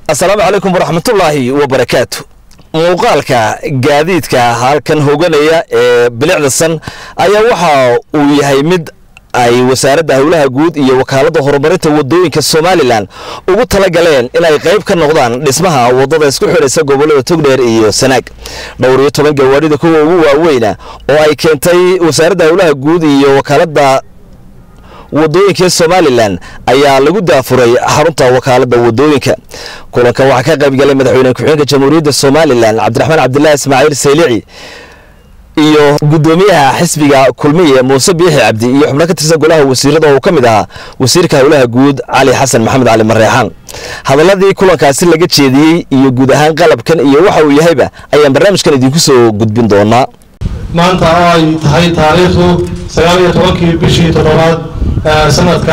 السلام عليكم ورحمة الله وبركاته. muuqaalka gaadiidka halkan hooganaya bilicda san ayaa waxa uu yahay mid ay wasaaradda hawlaha guud iyo wakaaladda horumarinta wadooyinka Soomaaliland ugu talagaleen in ay qayb ka noqdaan dhismaha wadada isku xiraysa gobolada Togdheer iyo Sanaag. dhowr iyo 10 gawaarida kuwa ugu waaweyn oo ay keentay wasaaradda hawlaha guud iyo wakaaladda wadooyinka Soomaaliland ayaa lagu daafuray xarunta wakaaladda wadooyinka. kulanka waxa ka qayb galay madaxweynaha ku-xigeenka Jamhuuriyadda Soomaaliland Cabdiraxmaan Cabdullaahi Ismaaciil Saylici iyo gudoomiyaha xisbiga kulmiye Muuse Biixi Cabdi iyo xubno ka tirsan golaha wasiirada oo kamid ah wasiirka hawlaha guud Cali Xasan Maxamed Cali Mareexaan. hadaladii kulankaasi laga jeediyay iyo guud ahaan qalabkan iyo waxa uu yahayba ayaan barnaamijkan idinku soo gudbin doonaa. maanta ay tahay taariikhdu 19 bishii toddobaad sanadka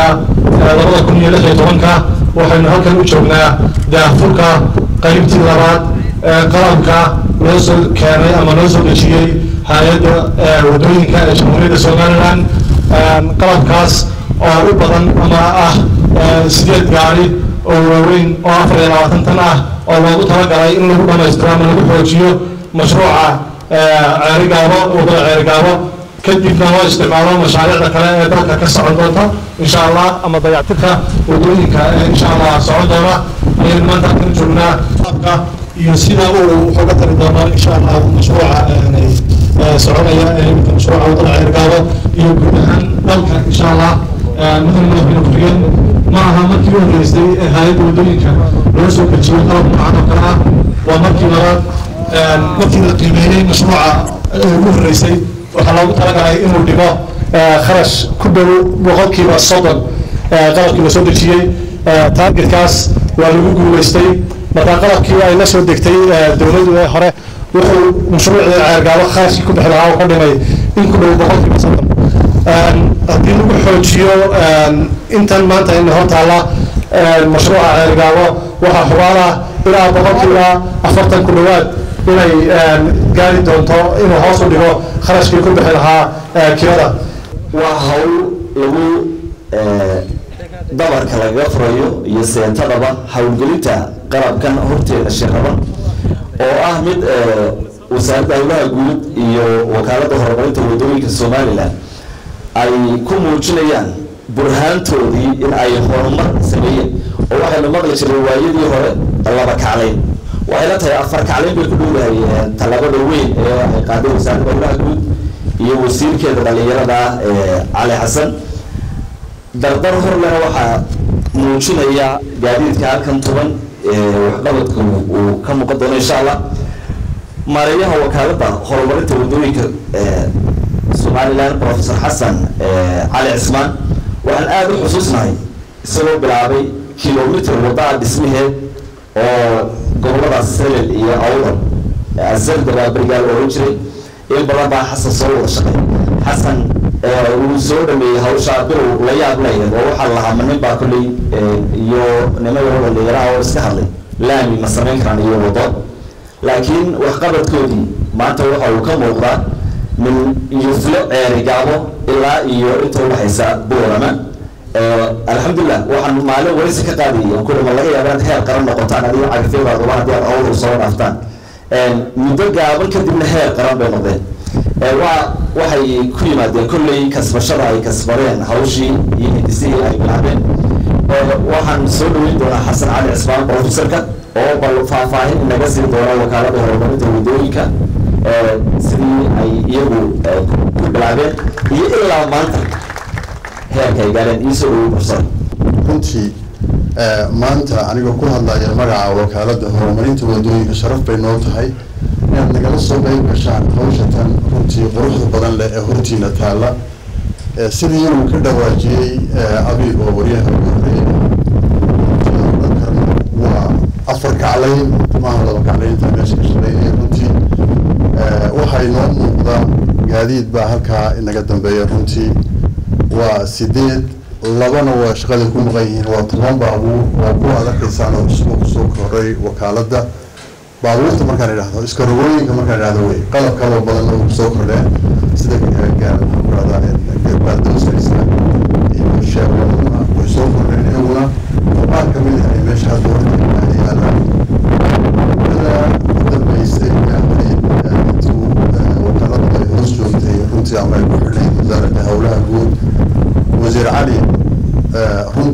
2016 waxaynu halkan u joognaa daafurka qaybtii labaad qalabka loo soo keenay ama loo soo dejiyay hay'adda wadooyinka ee Jamhuuriyadda Soomaaliland. qalabkaas oo u badan ama ah 8 gaari oo waaweyn oo 24 tan ah oo loogu talagalay in lagu dhameystiro ama lagu xoojiyo mashruuca ceerigaabo wadada ceerigaabo kadibna loo isticmaalo mashaariicda kale ee dalka ka socon doonta insha Allah ama dayactirka wadooyinka insha Allah socon doona ayaan maanta ka joognaa qalabka iyo sida uu uga tari doono insha Allah mashruuca soconaya mashruuca wadada ceerigaabo iyo guud ahaan dalka insha Allah madaxweynaha ma aha markii uu horeysay hay'adda wadooyinka loo soo dejiyay qalab noocan oo kale ah waa markii labaad markii la qiimeeyay mashruuca ugu horeysay waxa loogu talagalay inuu dhigo kharash ku dhow boqolkiiba 30 qalabkii la soo dejiyay targetkaas waa lagu guuleystay marka qalabkii ay la soo degtay dawladda hore wuxuu mashruuca ceergaabo kharash ku bixi lahaa oo ka dhimay in ku dhow boqolkiiba 30 haddii lagu xoojiyo intan maanta in hortaala mashruuca ceergaabo waxa xubaala ilaa boqolkiiba 40 ku dhawaad inay gaari doonto inuu hoos u dhigo kharashkii ku bixi lahaa kirada. waa hawl lagu dabarka laga furayo iyo seentadaba hawlgelinta qalabkan horteeda shaqada oo ah mid wasaaradda hawlaha guud iyo wakaaladda horumarinta wadooyinka Soomaaliland ay ku muujinayaan burhaantoodii in ay horumar sameeyeen oo waxaynu maqli jiray waayadii hore laba kacleyn waxay la tahay afar kacleyn bay ku dhowdahay talabada weyn ee ay qaaday wasaaradda hawlaha guud iyo wasiirkeeda dhalinyarada Cali Xasan. dardar horlana waxaa muujinaya gaadiidka halkan toban waxqabadku uu ka muuqan doono insha Allah. maareeyaha wakaaladda horumarinta wadooyinka Soomaaliland Professor Xasan Cali Cismaan waxaan aad u xusuusnahay isagoo bilaabay kiiloomitir wadada dhismaheed oo goboladaas Sanaag iyo Awdal azalda barigaal oo jiray in badan baa Xasan soo wada shaqay. Xasan uu soo dhameeyay hawsha bilow la yaab leh oo waxa la hamanay baa kulay iyo nimayo wada leeyahay oo iska hadlay laami ma sameyn karaan iyo wado laakiin wax qabadkoodii maanta waxa uu ka muuqdaa من يفلق رجاله إلا يورثه الحساب بورما. الحمد لله وحن معلوم وليس كقاضي كل ما لقي أبدا هي قرن قطعنا دي عارفين بعض الواحد يا أول صور أفتان. مدرج قبل كده من هي قرن بينهم. وحي كل ما ده كل كسب شرعي كسبرين هوشي يهدسي أي بلعبين. وحن سولوي دون حسن علي عثمان بروفيسور كات أو بالفاهم نجسي دون وكالة هرمونية ودويكا. sidii ay iyagu ku bilaabeen iyo ilaa maanta heerka ay gaareen isoo u bursan. runtii maanta aniga ku hadlaya magaca wakaaladda horumarinta wadooyinka sharaf bay noo tahay inaad nagala soo qayb gashaan hawshatan runtii quruxda badan leh ee hortiina taala sidii inuu ka dhawaajiyey abiib oo waryaha ugu horeeyay waa afar kacleyn maaha laba kacleynta meesha ka shaqeynaya runtii waxay noo muuqda gaadiid baa halkaa inaga dambeeya runtii waa 8 labana waa shaqada ku maqan yihiin waa 10 baabuur waa ku adakaysaan oo soo koray wakaaladda baabuurta markaan idhaahdo iska rogooyinka markaan idhaahdo way qalab kale badan oo soo kordheen sida gaarbaadoosa iyo sheeguna way soo kordheen iyaguna qaar ka mid ah meesha hadda horta yaala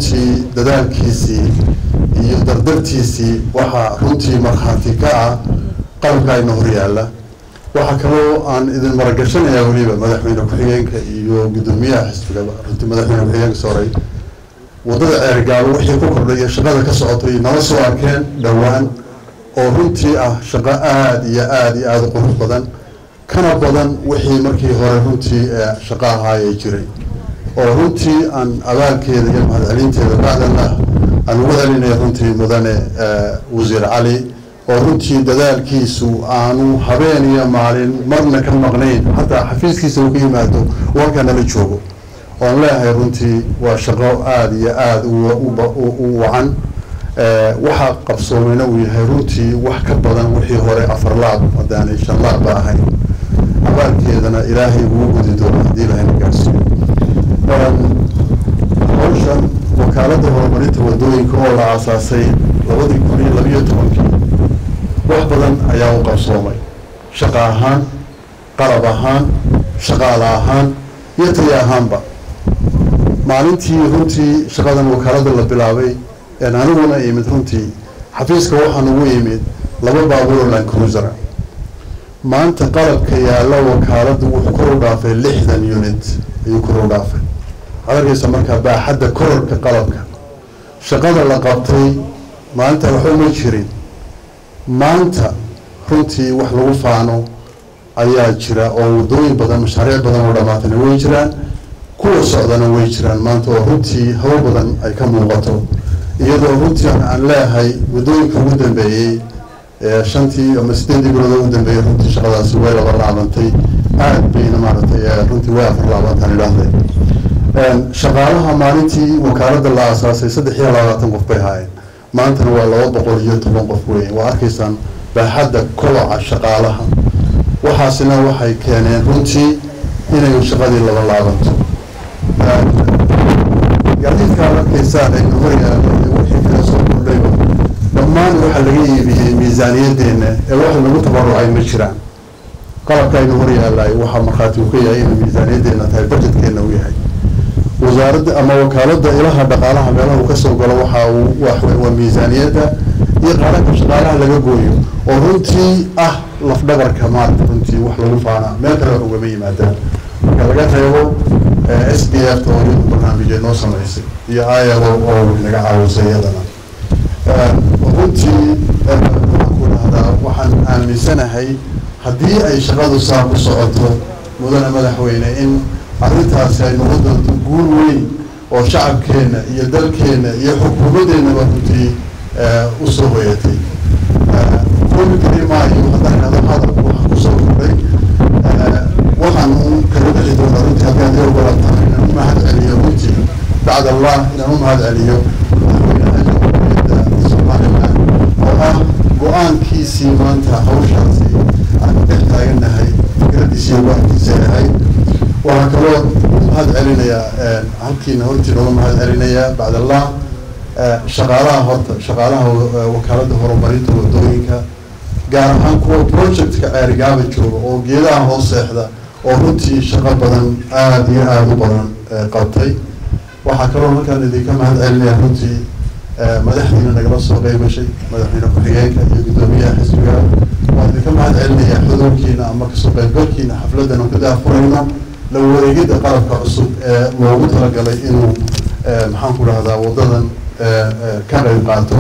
runtii dadaalkiisii iyo dardartiisii waxaa runtii markhaati ka ah qalabka ayna hor yaalla. waxaa kaloo aan idin maragashanaya weliba madaxweyne ku-xigeenka iyo guddoomiyaha xisbiga runtii madaxweyne ku-xigeenka sooray waddada ceergaabo wixii ku kordhay shaqada ka socotay nala soo arkeen dhowaan oo runtii ah shaqo aada iyo aada u qurux badan kana badan wixii markii hore runtii shaqo ahaayay jiray oo runtii aan abaalkeeda iyo mahadcelinteeda bacdallah aan ugu celinaya runtii mudane wasiir cali oo runtii dadaalkiisu aanu habeen iyo maalin marna ka maqnayn hataa xafiiskiisa uu ka yimaado warkaa nala joogo oon leeyahay runtii waa shaqo aada iyo aada u wacan waxaa qabsoomeyna uu yahay runtii wax ka badan wixii hore 4 laab haddaanay 5 laab ba ahayn abaalkeedana ilaahay ugu gudi doono haddii ilahayna gaarsiiyo. hawshan wakaaladda horumarinta wadooyinka oo la aasaasay 2012 wax badan ayaa u qabsoomay shaqo ahaan qalab ahaan shaqaale ahaan iyo taya ahaanba. maalintii runtii shaqadan wakaaladda la bilaabay aniguna imid runtii xafiiska waxaan ugu imid 2 baabuur Land Cruiser. maanta qalabka yaalla wakaaladdu wuxuu kor u dhaafay 60 unit ayuu kor u dhaafay. adarkaysa markaa baaxadda kororka qalabka shaqada la qabtay maanta waxba ma jirin. maanta runtii wax lagu faano ayaa jira oo wadooyin badan mashaariic badan oo dhamaatana way jiraan kuwa socdana way jiraan maanta oo runtii hawo badan ay ka muuqato iyadoo runtii aan leeyahay wadooyinka ugu dambeeyay 5 ama 8 bilood ugu dambeeyay runtii shaqadaasi way laba laabantay aad bayna maaragtay runtii way 4 laabantaan ilaahay. shaqaalaha maalintii wakaaladda la aasaasay 23 qof bay haayeen maantana waa 210 qof weyn. waa arkaysaan baaxadda kobaca shaqaalaha waxaasina waxay keeneen runtii inay shaqadii laba laabanto. gaadiidka arkaysaan ay horyaalo wixii kala soo kordhayba dhammaan waxa laga iibiyey miisaaniyaddeena ee wax lagu tabarucay ma jiraan. qalabka aynu horyaallay waxaa markhaati uu ka yahay inay miisaaniyaddeena tahay budgetkeena uu yahay. wasaaradda ama wakaaladda ilaha dhaqaalaha meelaha uu ka soo galo waa miisaaniyadda iyo qaranka shaqaalaha laga gooyo oo runtii ah lafdhabarka maarta runtii wax lagu faanaa meel kale wax ugama yimaadaan. marka laga reebo SDF oo barnaamijyo noo samaysay iyo ILO oo naga caawisay iyadana. runtii waxaan aaminsanahay haddii ay shaqadu saa ku socoto mudane madaxweyne in arrintaasi ay noqon doonto guul weyn oo shacabkeena iyo dalkeena iyo xukuumadeennaba runtii u soo hoyatay. koobi kari maayo haddaan idhahdo hadalku waxa ku soo kordhay waxaan kala bixi doonaa runtii halkaan iyo ogolaatahay inaan u mahad celiyo runtii bacd allah inaan u mahad celiyo madaxweynaha jamhuuriyadda Somaliland oo ah go-aankiisii maanta hawshaasi aan dhex taagannahay fikradiisii go-aankiisa ahayd. waxaa kaloo mahad celinayaa halkiina hortii looga mahad celinayaa bacd allah shaqaalaha wakaaladda horumarinta wadooyinka gaar ahaan kuwa projectka ceerigaaba jooga oo geedaha hoos seexda oo runtii shaqo badan aada iyo aada u badan qabtay. waxaa kaloo halkaan idinka mahad celinaya runtii madaxdiina nagala soo qeybashay madaxweyne ku-xigeenka iyo guddoomiyaha xisbiga. waan idinka mahad celinaya xuduurkiina ama kasoo qeybgalkiina xafladdan aan ku daafurayno la wareegidda qalabka cusub ee loogu talagalay inuu maxaan ku dhahdaa waddadan ka qayb qaato.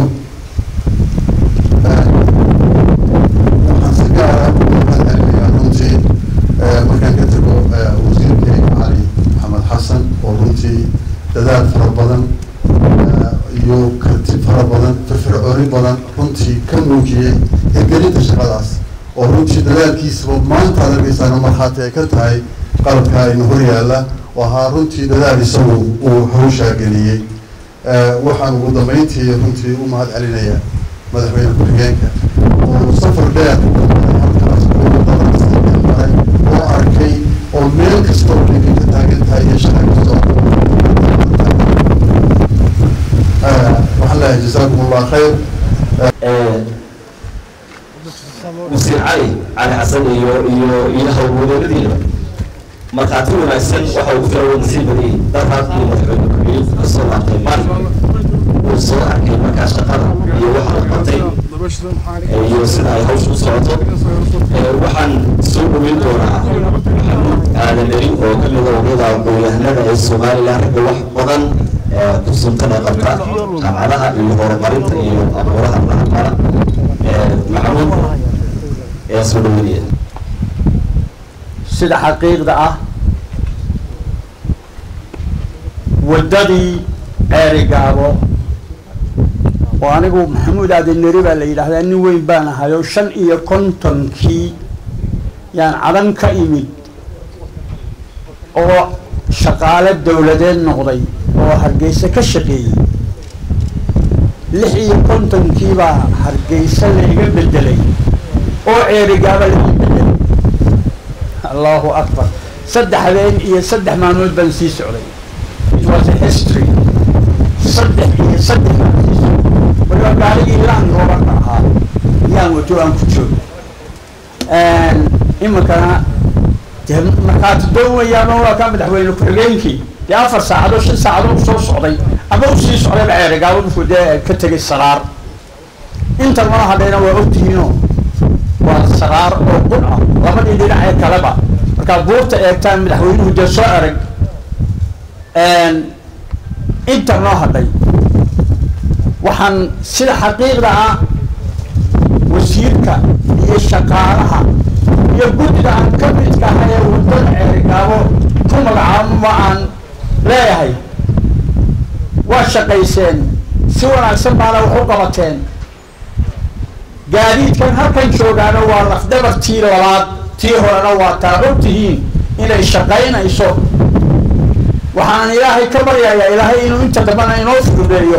waxaan si gaara u mahad celinayaa runtii markaan ka tago wasiirkeyga cali maxamed xasan oo runtii dadaal fara badan iyo karti fara badan firfircooni badan runtii ka muujiyey hirgelinta shaqadaas oo runtii dadaalkiisaba maanta ad arkaysaana markhaati ay ka tahay qalabka aynu horyaalla oo ahaa runtii dadaal isagu uu hawshaa geliyey. waxaan ugu dambeyntii runtii u mahad celinayaa madaxweyne ku-xigeenka oo safar dheer halkaas maray oo arkay oo meel kasta oo ninka ka taagan tahay iyo shaqa kasta waxaan leeyahay jasaakum allah khayr. wasiir cali xasan iyo hawlwadeennadiina markaati wanaagsan waxa ugu filan nasiib badan dadkaas iyo madaxweyne ku soo laabtay uu soo arkay markaa shaqada iyo waxa la qabtay iyo sida ay hawshu u socoto waxaan soo dhaweyn doonaa aadan erin oo ka mid ah wadada aqoonyahanada ee Soomaaliland ragga wax badan ku suntan qabta jaamacadaha iyo horumarinta iyo abuuraha dhaqaalaha maxamuud ee soo dhaweynaya sida xaqiiqda ah wadadii ceerigaabo oo anigu maxamuud aadan neri baa la yidhaahdaa nin weyn baan ahayo 55 yaan cadan ka imid oo shaqaale dawladeed noqday oo Hargeysa ka shaqeeyay 56 baa Hargeysa la iga bedelay oo ceerigaabo la bedelay Allahu Akbar saddexdeen iyo saddex maalmood baan sii socday it was a history saddex iyo saddex marka gaarigii laan rooba ahaa yaan wato aan ku joogo imakana markaad doonayaan waa ka madaxweyne ku-xigeenkii 4 saacadood 5 saacadood soo socday ama uu sii socday ceerigaabo wuxuu ka tagay Saraar inta ma hadayna waa ogtihiino waa Saraar oo qun ah labadii dhinac ee kaleba marka buurta eegtaan madaxweynuhu de soo arag inta ma haday waxaan sida xaqiiqda ah wasiirka iyo shaqaalaha iyo guddiga aan ka midka ahay wadada ceerigaabo ku magacaabo aan leeyahay waa shaqayseen si wanaagsan baana wax u qabateen gaadiidkan halkan joogaana waa lafdabartii labaad tii horena waa taagobtihiin inay shaqaynayso waxaan ilaahay ka baryayaa ilaahay inuu inta dambana inoo fududeeyo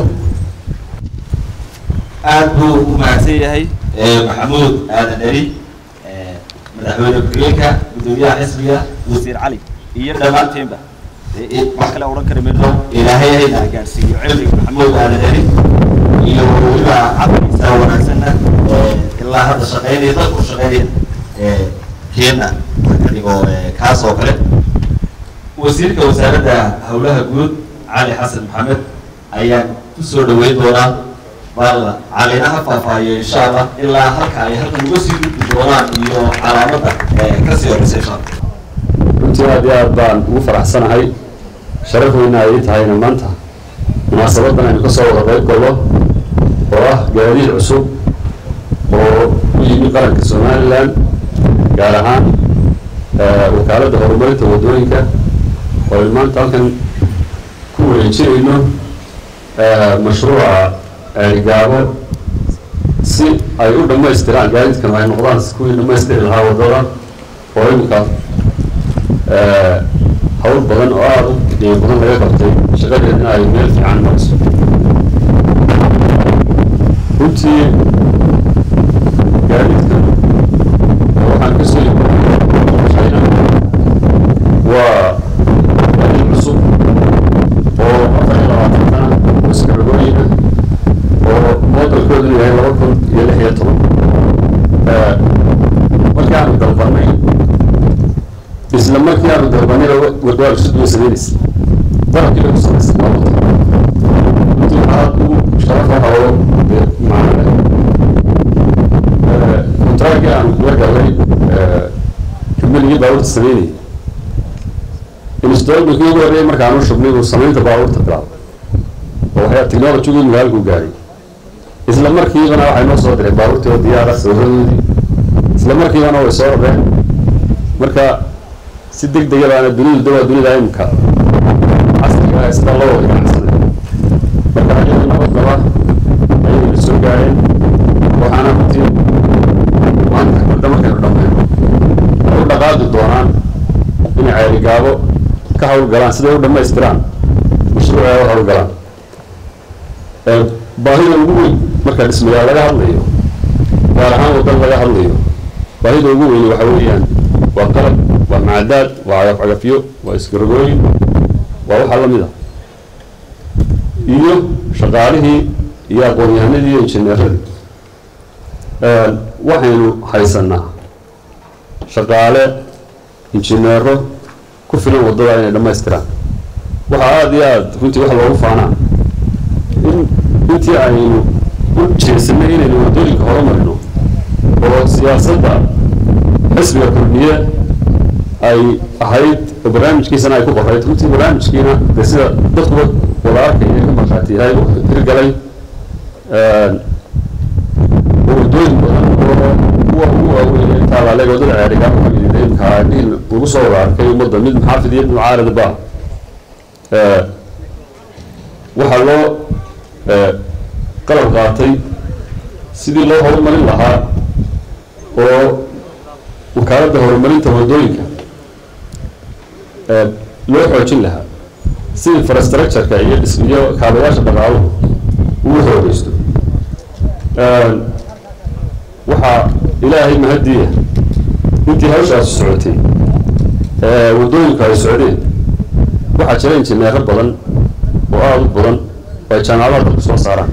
aad buu u mahadsan yahay maxamuud aadan eri madaxweyne ku-xigeenka gudoomiyaha xisbiga wasiir cali iyo dhammaantiinba wax kale oran kari mayno ilaahay hayna gaarsiiyo cilmiga maxamuud aadan eri iyo weliba cabdiisa wanaagsanna ilaa hadda shaqeynaya dadku shaqeynaya keena oo kaas oo kale wasiirka wasaaradda howlaha guud cali xasan maxamed ayaan ku soo dhaweyn doonaa bal calinaha faahfaahiyo insha Allah ilaa halka ay halkan uga sii gudbi doonaan iyo calaamadda ka sii horreysay insha Allah runtii aad baan ugu faraxsanahay sharaf weyn ay tahayna maanta munaasabadan aynu ka soo wada qayb galno oo ah gaadiid cusub oo u yimid qaranka Somaliland gaar ahaan wakaaladda horumarinta wadooyinka oo maanta halkan ku wareejinayno mashruuca ceerigaabo si ay u dhammaystiraan gaadiidkan ay noqdaan kuwii dhammaystiri lahaa wadada oo imika hawl badan oo aad u qiimo badan laga qabtay shaqadeedna ay meel fiican marayso runtii gaadiidkan waxaan ka soo shayna waa gaadiid cusub oo 24 sana iskarogooyina oo modelkooduna yahay 2016 markaanu dalbanay isla markii aanu dalbanay wadada cusub iyo sameynaysa dalabkii lagu samaystay runtii waxaa ugu sharaf ah oo macna kontraagii aanu kula galay kambanigii baabuurta sameynayay installmentkii ugu horreeyay markaanu shubnay uu samaynta baabuurta bilaabay oo waxyaa technology-gu magaalku gaaray isla markiibana waxay noo soo diray baabuurtii oo diyaara sawiradoodii isla markiibana way soo rabeen marka si degdeg ah dunida dawaa dunida imka casriga ah sida loo wada ganacsaday marka ayay nabad qaba ayay soo gaareen waxaana runtii maanta hadda markaynu dhammayno ay u dhaqaaqi doonaan inay ceerigaabo ka hawlgalaan siday u dhammaystiraan mashruuca ay u hawlgalaan baahida ugu weyn marka dhismayaal laga hadlayo gaar ahaan waddan laga hadlayo baahida ugu weyn waxa weeyaan waa qalab waa macadaad waa cagafcagafyo waa iskarogooyin waa waxa la mid ah iyo shaqaalihii iyo aqoon-yahanadii iyo injineeradii waxaynu haysanaa shaqaale injineero كفلوا وضوء يعني لما يستران وهذا يا كنت واحد وقف أنا أنت يعني شيء سمين إنه ودولك هرم إنه وسياسة حسب الكلية أي هاي برنامج كيسنا يكون قريت كنت برنامج كينا بس دكتور ولا كي مخاطي هاي ترجعي ودول هو تابع عليه ودول عارف كم يدين كهاني وصور كي مدة من محافظ يبني عارض بقى وحلو قلب قاطي سيدي الله هو من لها وكانت هرمونين تودوينك لو حوجين لها سيدي الفراستراكشر كأي اسميه كابياش بقاله وهو بيستو وحا إلهي مهدية انتي هوشا السعودية ودوينك السعودية وحا جرين جنة ربضا وآل بضا وكان على ضرب سوى صاران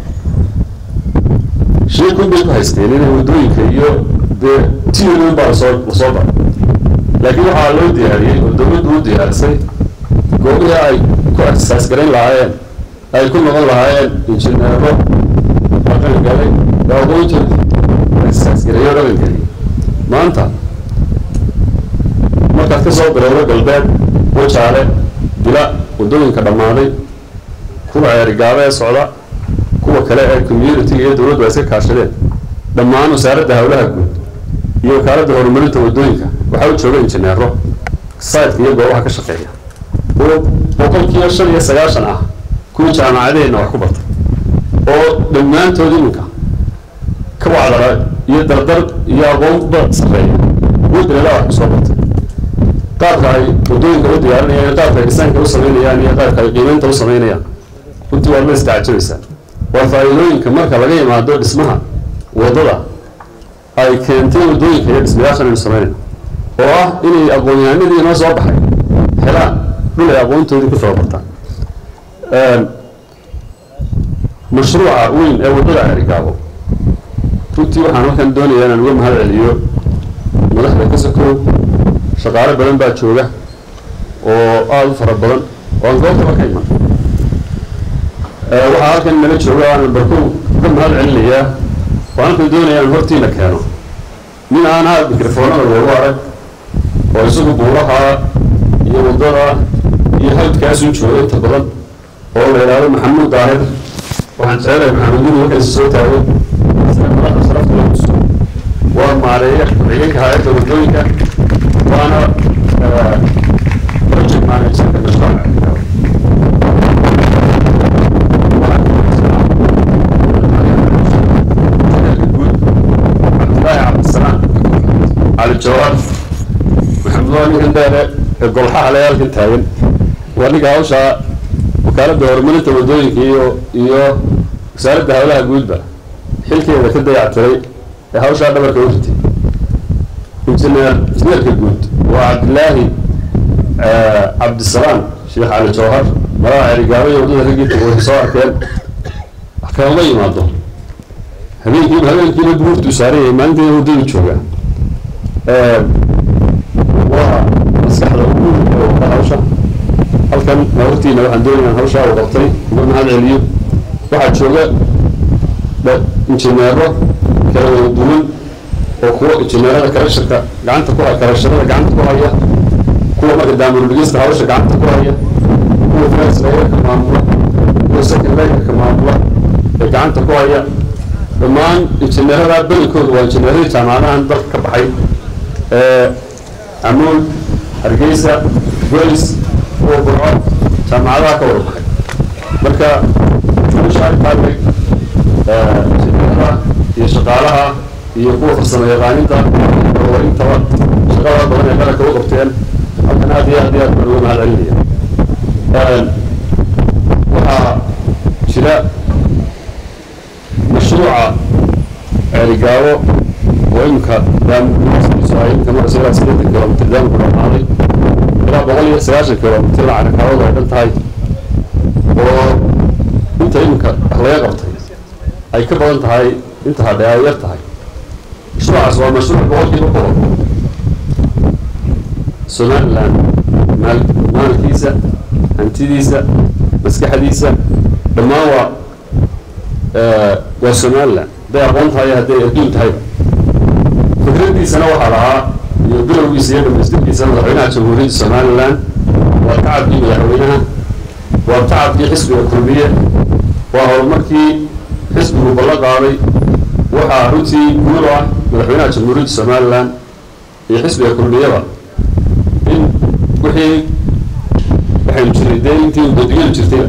شيء كون بيكو هايستين إنه ودوينك إيو تيرون بصوبة لكن waxaa loo diyaariyay oo dawladdu u diyaarisay goobaha ay ku asaas garan lahaayeen ay ku noqon lahaayeen injineero aqal galay dawladdu asaas gareeyo ragan galay maanta markaad ka soo bilaawdo galbeed wajaale bila wadooyinka dhamaaday kuwa ceerigaaba ee socda kuwa kale ee community iyo dawladdu ay iska kaashadeen dhammaan wasaaradda hawlaha guud iyo wakaaladda horumarinta wadooyinka waxaa u jooga injineero sayidka iyo goobaha ka shaqeeya oo boqolkiiba 95 ah kuwa jaamacadeena wax ku bartay oo dhammaantood iminka ka wacdara iyo dardar iyo aqoonba sareeya wadana wax ku soo bartay qaabka ay wadooyinka u diyaarinayaan qaabka ay design-ka u sameynayaan iyo qaabka ay qiimaynta u sameynayaan runtii waa la istacjabeysaa waa faa'iidooyinka marka laga yimaado dhismaha wadada ay keentay wadooyinka iyo dhismayaashan aynu sameynayno oo ah inay aqoon-yahanadii inoo soo baxay helaan dhul ay aqoontoodii ku soo bartaan mashruuca weyn ee waddada Ceerigaabo runtii waxaan halkan doonayaa inaan uga mahad celiyo madaxda ka sokow shaqaale badan baa jooga oo aad u fara badan oo aan goobtaba ka iman waxaa halkan nala jooga aan barkow uga mahad celinayaa waxaan halkan doonayaa in hortiina keeno nin aan aad mikrofoonada loogu arag oo isagu buuraha iyo waddada iyo halkaas u jooga inta badan oo la yidhaahdo maxamuud daahir waxaan jecelahay maxamuud inuu halkaas soo taago madaxda sharafta lagu soo waa maareeya ku-xigeenka hay'adda waddooyinka waana project managerka mashruuca على الجواب محمد الله كان داره الجلحة على يالك التاين وأنا جاوشة وكالة دورمنة ودوينك إيو سالت هؤلاء جود بقى حلك إذا كده يعتري هاوشة هذا بركوتي إنجنير كجود وعبد الله عبد السلام شيخ على الجوهر مراعي رجالي ودوده رجيت وصار كان الله يماضو هبين كده بورتو ساري ما عندي ودين شوية ومسكحة الأمور وهوشة هل كان نورتينا وحن دولنا هوشة وغطي وقلنا هذا اليوم واحد شوغة انجنيرو كانوا يدولون وكوا انجنيرو كرشركة قعنت كوها كرشركة قعنت كوها هي كوا ما قدام الرجيست هوشة قعنت كوها هي كوا فلاس غير كمامولة كوا سكن غير كمامولة قعنت كوها هي دمان انجنيرو بلكود وانجنيرو جامعنا عند ضغط كبحي عمول هرقيسة بوليس وبرعون جامعة كوربحي مركا مش عارف هذا شغالها يقوى في السنة يغانينتا وإنتا شغالها بغنى يقالك وقفتين لكن هذه أدوان هذا العلمية وها شراء مشروع عرقاوة وإنك دام إسرائيل كما رسيلها 6 كيلومتر دام كلهم هذه إلا بغلية 16 كيلومتر عن كاوضة عدلت هاي وإنت إنك أخلاقيا قبطي أي كبر أنت هاي أنت هذا يرت هاي مشروع سواء مشروع بغلية بقوة سنان لان maalkiisa hantidiisa maskaxdiisa dhammaan waa Somaliland day aqoon tahay hadday adduun tahay fikradiisana waxaa lahaa iyo bilowgiisa iyo dhamaystirkiisa madaxweynaha jamhuuriyadda Somaliland waa tacabkii madaxweynaha waa tacabkii xisbiga kulmiye waa horumarkii xisbigu ballan qaaday waxaa runtii guul ah madaxweynaha jamhuuriyadda Somaliland iyo xisbiga kulmiyada in waxay jiray intii dowladda jirtay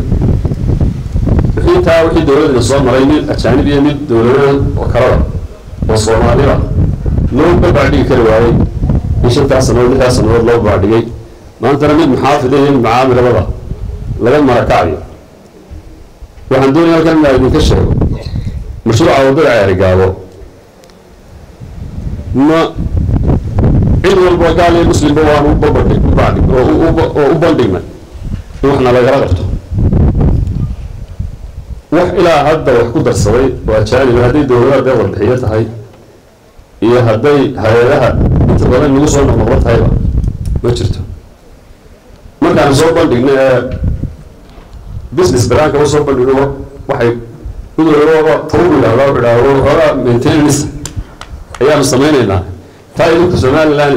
wixii dowladda soo maray mid ajaanib iyo mid dowladaha oo kala oo Soomaaliya loo babacdhigi kari waayay in 5 sanadood 6 sanadood loo babacdhigay maantana mid muxaafideen macaamilada laga marakacayo waxaan doonayaa halkan inaan idinka sheego mashruuca wadada Ceerigaabo ma cid walba gaal iyo muslim waa u bandhigna waxna laga qabto wax ilaa hadda wax ku darsaday waa ajaanib hadday dowladda warbixiyad tahay iyo hadday hay'adaha inta badan lagu soo noqon tahay ma jirto markaan soo bandhignay business plan ka soo bandhigno waxay udurooba tawbiga maintenance ayaan sameeynaa taayidku Somaliland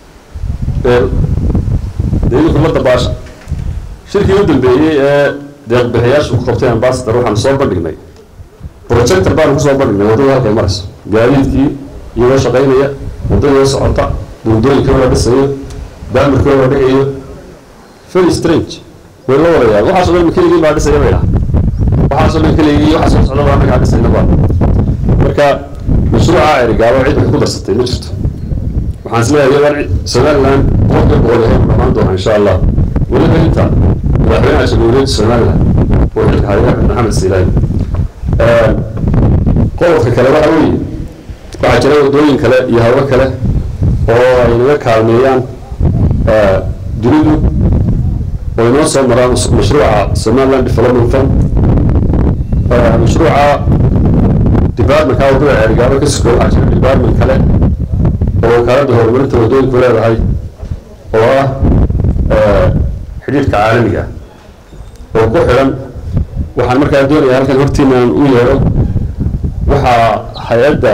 deegaanka la dabaasha shirkii u dambeeyay deeq bixiyaashu ku qabtay ambassador waxaan soo bandhignay projector baan ku soo bandhignay wadada halka marayso gaadiidkii iyo shaqaynaya wadada socota buundooyinka wada dhisayo daamirka wada dhigayo very strange wala walaal waxa soo markii baa dhisay bayna waxa soo markii waxa soo socda baa naga dhisay nabad marka mashruuca Ceerigaabo cid ku darsatay ma jirto waxaan isleeyahay Somaliland qofka boqolahay dhamaan doona insha Allah wala inta madaxweynaha jamhuuriyadda Somaliland oo xilka Maxamed Silaay qofka kale waxa jira wadooyin kale iyo hawo kale oo ay naga kaalmeeyaan dunidu oo inoo soo maraan mashruuca Somaliland Development Fund mashruuca department wadada Ceerigaabo ka soo xajin department kale oo kala horumarinta wadooyinka leedahay oo xiriirka caalamiga oo ku xiran waxaan markaa doonayaa halkan hortiina u yeero waxa hay'adda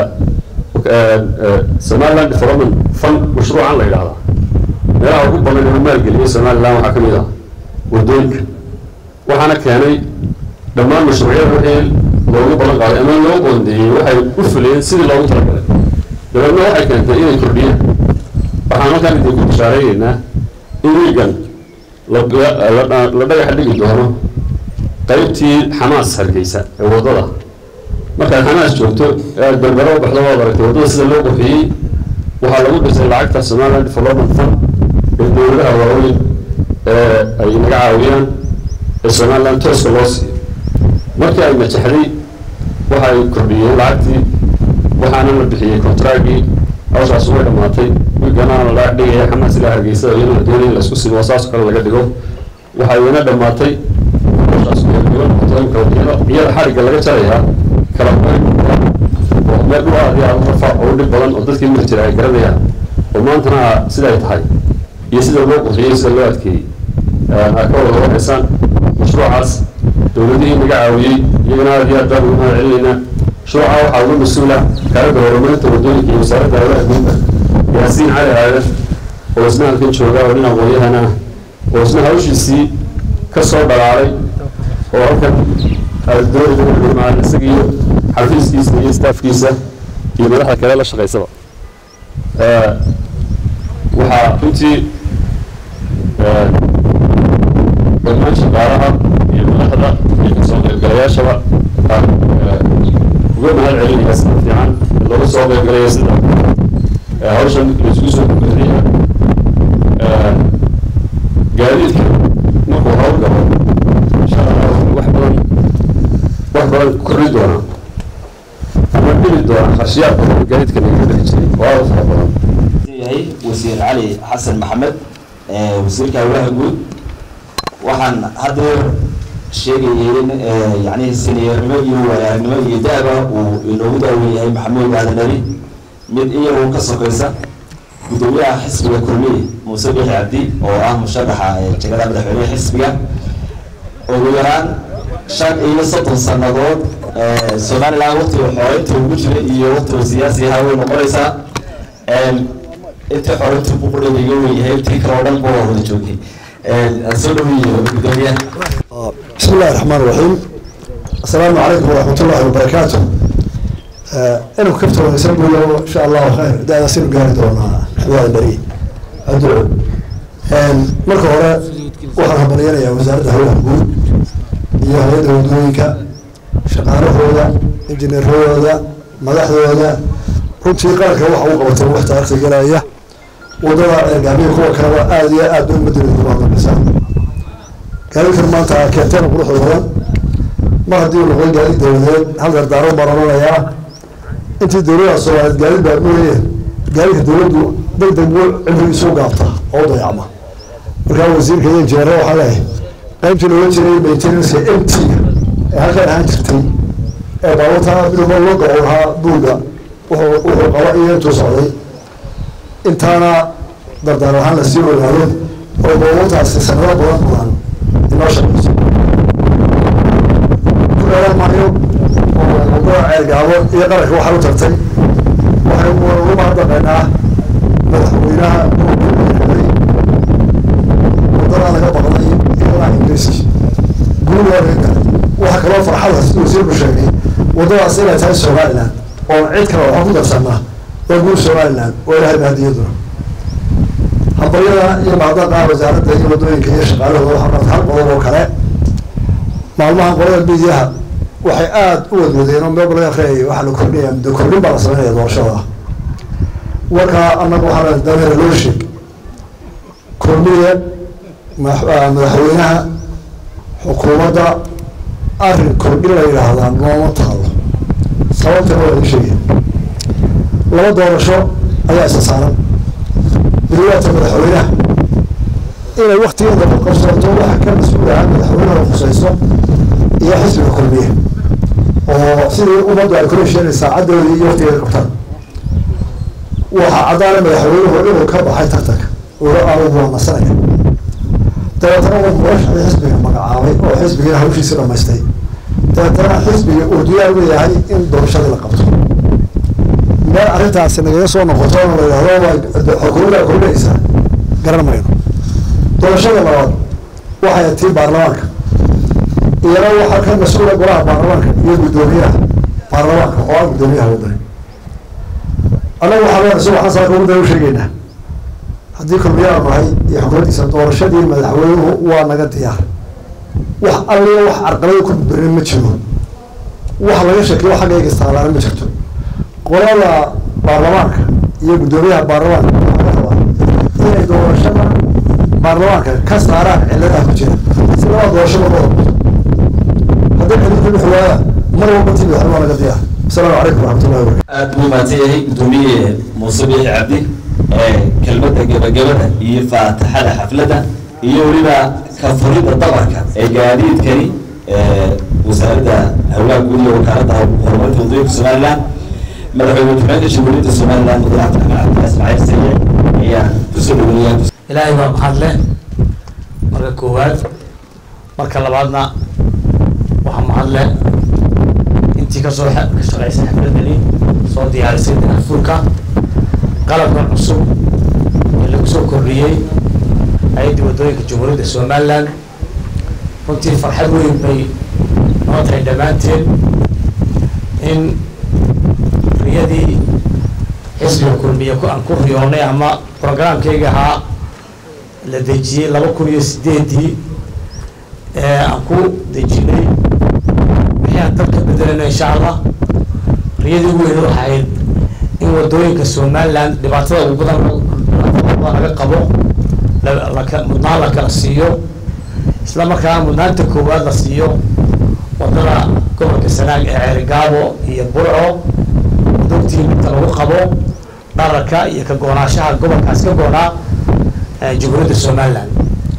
Somaliland Development Fund mashruucan la yiraahdo meelaha ugu badan ee maalgeliya Somaliland waxa kamid ah wadooyinka waxaana keenay dhammaan mashruucyada wixii loogu balan qaaday ama loo qoondeeyay waxay u fuleen sidii loogu talagalay dabadna waxay keentay inay kordhiyaan waxaan halkan idinku bishaareeynaa in wiigan la dhagax dhigi doono qaybtii Xamaas Hargeysa ee wadada marka Xamaas joogto darbaro baxdo waa aragtay wadada sida loo qurxiyay waxa lagu dhisay lacagta Somaliland Development Fund ee dowladda waaweyn ay naga caawiyaan Somaliland tooska loo siiyo markii ay majaxday waxa ay kordhiyeen lacagtii waxaana la bixiyay contractki hawshaas way dhamaatay wiigana la dhigay Xamaas ila Hargeysa iyo doonay la isku sii wasaas kale laga dhigo waxa ayna dhamaatay hawshaas way dhigan iyada xariga laga jarayaa kala meel waa rafa oo dhib badan oo dadkii ma jiray garanayaan oo maantana sida ay tahay iyo sida loo qurxiyay sida loo adkeeyay ka wada waxaysan mashruucaas dowladihii naga caawiyay iyagana aad iyo aad baan ugu mahadcelinaynaa mashruuca waxaa uga mas-uula kaalada horumarinta wadooyinka iyo wasaaradda hawlaha guudka Yaasiin Cali Aadan oo isna halkan jooga oo dhinaca aqoonyahana oo isna hawshiisii ka soo dhalaalay oo halkan dowladda macalin isagiyo xafiiskiisa iyo staafkiisa iyo madaxda kale la shaqeysaba waxaa runtii dhammaan shaqaalaha iyo madaxda iyo kasoo qaybgalayaashaba uga mahadcelinaya sida fiican looga soo qaybgalaya sida hawshan laisku soo kordhiya gaadiidka markuu hawl galo insha Allah wax badan kordhi doona ama dhimi doona khashiyaad badan gaadiidka laga dhex jiray waa fara badan yahay wasiir Cali Xasan Maxamed wasiirka hawlaha guud waxaan hadda sheegayeen yani seniornimo iyo waayagnimo iyo daaba uu inoogu daaweeyay Maxamuud Aadan Nabi mid iyagu ka sokaysa gudoomiyaha xisbiga kulmiye Muuse Biixi Cabdi oo ah musharaxa jagada madaxweynaha xisbiga ugu yaraan 35 sanadood Soomaaliland waqti xoreynta ugu jiray iyo waqti siyaasi ah way noqonaysaa inta xoreynta ugu qodobay yahay tii kala dhan boo wada joogay asalaamuu gudoomiyaha bismillaahir rahmaanir rahiim assalaamu calaykum waraxmatullaahi wabarakaatuh أنا كنت أسمع له إن شاء الله خير ده أصير قاعد وأنا حوالي بريء أدعو مركو هراء وحنا بنينا يا وزارة هو هبول يا هيدا ودوينك شقاره هذا إنجنير هذا مدح هذا كنت في قارك هو حوقه وتروح تاريخ الجلاية وضع جميع هو كروا آدية أدون مدري الله بالإنسان كانوا في المنطقة كاتين وروح الهواء ما هدي الغول قال الدولة هذا دارو برامنا يا أنت الدولة صورت قال بقوله قال الدولة دق عنده يسوق عطا أو ضيعمه وكان وزير كذا جرى وحلاي قيمت الوجه بيتنس إمتي هذا هانتي بعوضها بدون لقى وها بودا وهو قوائي توصلي أنت أنا دردار هذا السير والعلوم وبعوضها سنوات بلان النشر ما يوم وموضوع عرقاوة يقرأ هو حلو ترتي وهو ما ضغناه مدحوينها وضرع لك بغضي يقرأ إنجليسي قولوا ورقا وحكا الله فرحة وزير بشيء وضرع سنة تاي سوغايلان وعيد كلا وحفظ بسمه ويقول سوغايلان وإلى هذا هدي يدرو حضرنا يبعضها وزارة دي ودوين كي يشغاله وحفظ حلق وضرع وكلاء maalmaha qolada biyaha waxay aad u wadwadeen oo meel laga qeeyay waxa la kordhiyay muddo kordhin baa la sameeyay doorashada warka annagu waxaan dameer loo sheeg kulmiye madaxweynaha xukuumadda arrin kordhin la yiraahdaa nooma taalo sababta waa sheegay laba doorasho ayaa isa saaran bilaata madaxweynaha inay waqtigeeda ku qabsato waxa ka mas'uulaha madaxweynaha khusayso iyo xisbiga kulmiye oo sidii ummaddu ay kula sheegay saacadoodii iyo waqtigeeda qabtaan waxa cadaalad madaxweynuhu inuu ka baxay tartanka oo aanu waa masanaya dabeetana uu murashaxii xisbiga magacaabay oo xisbiga hawshiisa dhamaystay dabeetana xisbiga uu diyaar u yahay in doorashada la qabto meel arrintaasi nagaga soo noqoto oo la yidhaahdo xukuumadda kordhinaysa garan mayno doorashada labaad waxay tii baarlamaanka iyana waxaa ka mas-uula golaha baarlamaanka iyo guddoomiyaha baarlamaanka oo ah guddoomiyaha wadani annagu waxaan saaka waddan u sheegaynaa haddii kulmiyaha nahay iyo xukuumaddiisa doorashadii madaxweynuhu waa naga diyaar wax alliya wax carqalada ku birin ma jiro wax laga shakiyo xaggayga istaalaana ma jirto qolada baarlamaanka iyo guddoomiyaha baarlamaanka waxaa ka rabaa inay doorashada baarlamaanka ka saaraan ciladaha ku jira si laba doorasho loo wada haddii xididku wuxuu waayaa mar walba tii madaxweynaha laga diyaar asalaamu calaykum waraxmatullahi wabarakatu aad buu mahadsan yahay gudoomiye Muuse Biixi Cabdi kelmadda gabagabada iyo faataxada xafladda iyo weliba ka furida dabarka gaadiidkani wasaaradda hawlaha guud iyo wakaaladda horumarinta waddooyinka Somaliland madaxweyne ku-xigeenka jamhuuriyadda Somaliland mudane cabdiraxmaan ismaaciil sayid ayaa kusoo dhaweeyay ilaahay baa mahad leh marka koowaad marka labaadna waxaa mahad leh intii kasoo shaqaysay xafladani soo diyaarisay daafurka qalabkan cusub ee lagu soo kordhiyey hay-adda waddooyinka jamhuuriyadda Somaliland runtii farxad weyn bay noo tahay dhammaanteen in riyadii xisbiga kulmiye aan ku riyoonay ama programkayga ahaa la dejiyey 2008 aan ku dejinay wixii aan dalka bedelayna insha allah riyadii ugu weyn waxay ahayd in waddooyinka Somaliland dhibaatada ugu badan laga qabo mudnaan la kala siiyo isla markaa mudnaanta koowaad la siiyo waddada gobolka Sanaag ee Ceerigaabo iyo Burco wadogtii inta lagu qabo dhararka iyo ka goonaashaha gobolkaas ka goonaa jamhuuriyadda Somaliland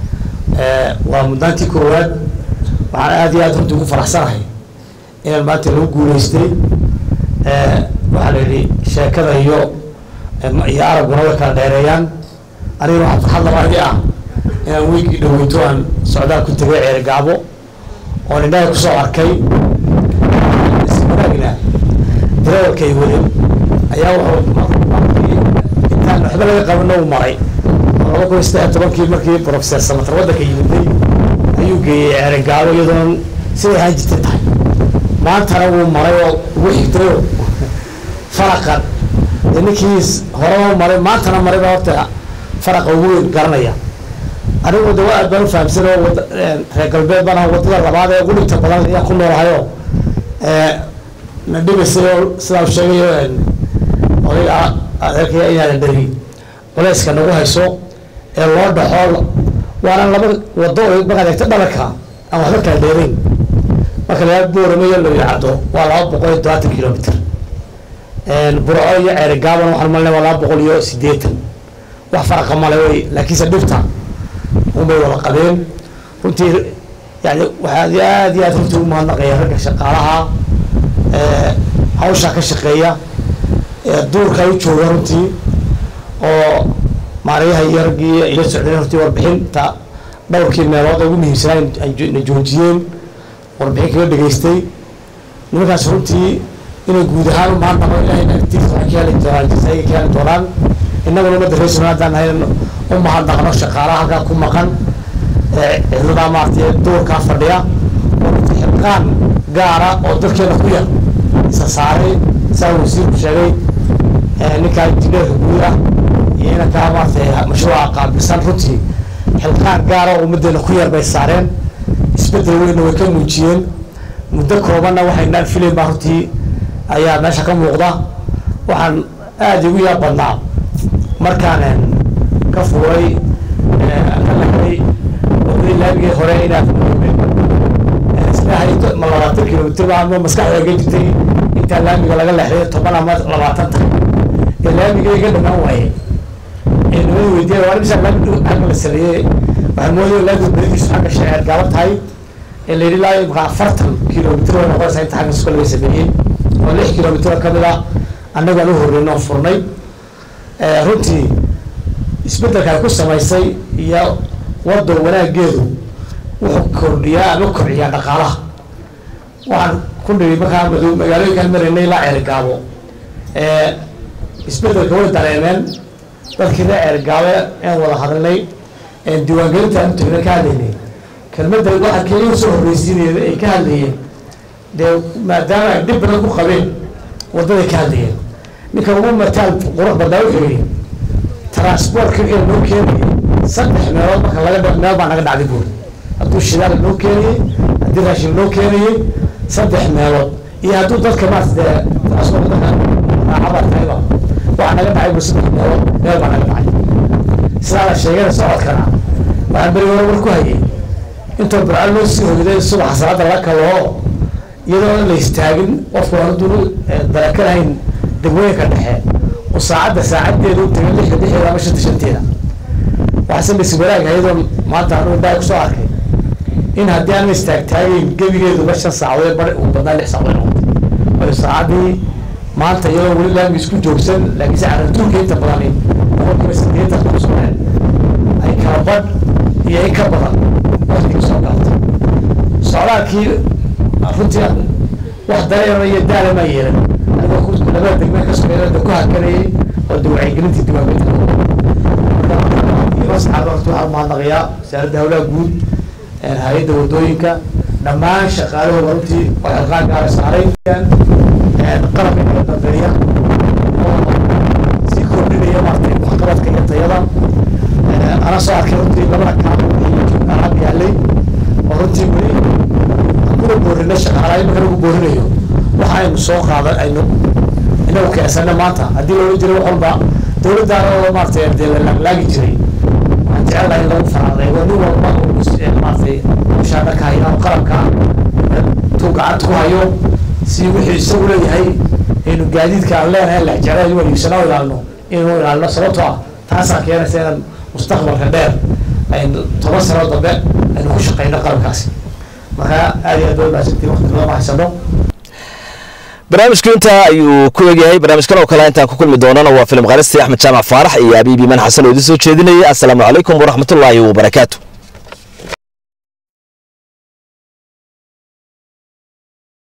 waa mudnaantii koowaad waxaan aad iyo aad runtii ugu faraxsanahay inaan maanta lagu guulaystay waxaa la yidhi sheekada iyo iyo arabguna way kala dheereeyaan aniguna waxaa farxad labaadii ah inaan weygii dhaweyto aan socdaal ku tegay Ceeri Gaabo oo indhaha kusoo arkay ismaraagna darawalkay wadin ayaa wuxuu intaan waxba laga qaban uu maray 2016 markii professor Samatar waddanka yimiday ayuu geeyay Ceeri Gaabo iyadoo sidii aan jirtay tahay maantana wuu maray oo ugu xigtay faraqan ninkiis hore maray maantana maray horta faraqa ugu weyn garanaya anigu dawaa baan fahamsanay reer galbeed bana wadada labaad ee ugu dhibta badan ayaa ku noolahayo nadhibaysay sidaa sheegayo odayga adeerkaya inaadan dheri culayska nagu hayso ee loo dhaxo waana laba wado oo markaad eegto dhabarka aan waxba kala dheerayn marka laga booramayo loo yacdo waa 270 kilomitir burco iyo Ceeri Gaabana waxaan malnay waa 280 wax farqa ma leh laakiin sadifta umay wada qabeen runtii yani waxa aad runtii uma naqay ragga shaqaalaha hawsha ka shaqeeya duurka ay jooga runtii oo maariyaha yargii ila socdeen runtii warbixinta dhowrkii meelood ugu muhiimsan ay joojiyeen warbixin kaga dhageystay nimankaas runtii inay guud ahaan u maanta ilaahay nagtiisa ka helay doonaan innaguna ma dareysano haddaan hayn u mahadnaqno shaqaalaha halkaa ku maqan ciidamada maartay duurkaa fadhiya oo xilqaan gaara oo dadkeena ku yar isa saaray saa wasiirku sheegay ninkaa injineerka guud ah iyo inankaa maartay mashruuca qaabilsan runtii xilqaan gaara oo ummaddeena ku yar bay saareen isbeddel weynna way ka muujiyeen muddo koobanna waxaynaan filayn baa runtii ayaa meesha ka muuqda waxaan aad ugu yaab badnaa markaan ka fuuray laamigii hore inaad ma 20 kilomitir baa maskaxda ga jirtay intaa laamiga laga leexday 10 ama 20 tahay ee laamiga iga dhamaan waayay inuu weydiiyay waa imisa laamiga xagga la sareeyay waxaan mooday laamiga baridiisu xagga Ceeri Gaabo tahay ee la yidhi ilaa 40 kilomitir oo noqonaysa inta xagga isku laga sameeyay oo 6 kilomitir ka mid ah annaga loo horreeyno furnay runtii isbeddelka ay ku samaysay iyo wado wanaageedu wuxuu kordhiyaa ama kordhiyaa dhaqaalaha waxaan ku dhigay markaa magaalooyinkaan maraynay ilaa Ceeri Gaabo isbeddelka way dareemeen dadkii reer Ceeri Gaabo aan wada hadalnay diiwaangelinta aan tagnay ka hadlaynay kelmadda waxa kaliya soo horreysiinayay ay ka hadlayeen dee maadaama ay dhib badan ku qabeen wadada ka hadlayeen ninka ugu mataal qurux badan wuxuu yidhi transportka wixii loo keenayay 3 meelood marka laga meel baa naga dhacday buur hadduu shidaal loo keenayay haddii raashin loo keenayay 3 meelood iyo hadduu dadka maartay transportka raacaba tayba waxa naga dhacay buu 3 meelood meel baa naga dhacay sidaa la sheegay socodkana waxaan bari war ku hayay inta baraan loo sii hoyday subax salaada la kalo iyadoo la istaagin qofku hadduu darakanayn degmooyinka dhexe oo saacadeedu tagay 6 ama 5 waxaan isbaraag haydo maanta anu baa ku soo arkay in haddii aan istaagtaagay gabigeedu 5 saacadood bar u badnaa 6 saacadood oo saacadii maanta iyadoo weli laami isku joogsan laakiin saacada tuulka inta badan oo sideeta ku soo ay kala bad iyo ay ka badan waqti soo gaartay socdaalkii runtii wax dareemaya daal ma yeelan anigoo ku labada degmada ka soo yeelada ku hakanayay oo wacyigelintii diiwaangelinta asxaabta waxaa mahadnaqayaa wasaaradda howlaha guud hay'adda wadooyinka dhammaan shaqaalahooda runtii oo xilqaan gaara saaray qalabka kala dambeeya oo sii kordhinaya maartay waxqabadka iyo tayada ana soo arkay runtii labada kaabo alaab yaalay oo runtii weli kuna boorina shaqaalaha marka lagu boorinayo waxa aynu soo qaadan aynu inagu keensana maanta haddii loola jiro wax walba dowladdaana oo maartay laagi jiray jecel in lagu faraaday waa nin walba oo maartay shaqada ka hayo qalabka tuu gacanta ku hayo si wixii isagu leeyahay inuu gaadiidka aan leenahay la jecel inuu iibsano inuu ilaalino sababtoo ah taasaa keenaysa inaan mustaqbalka dheer ay 10 sano dambe aynu ku shaqeyno qalabkaasi marka aad iyo aad baa waqti loo haysano barnaamijku inta ayuu ku eegyahay barnaamijkan oo kale intaan ku kulmi doonana waa filim qaalisti Axmed Jaamac Faarax iyo Abibi Man Xasan oo idin soo jeedinaya. Assalaamu calaykum waraxmatullaahi wabarakaatuh.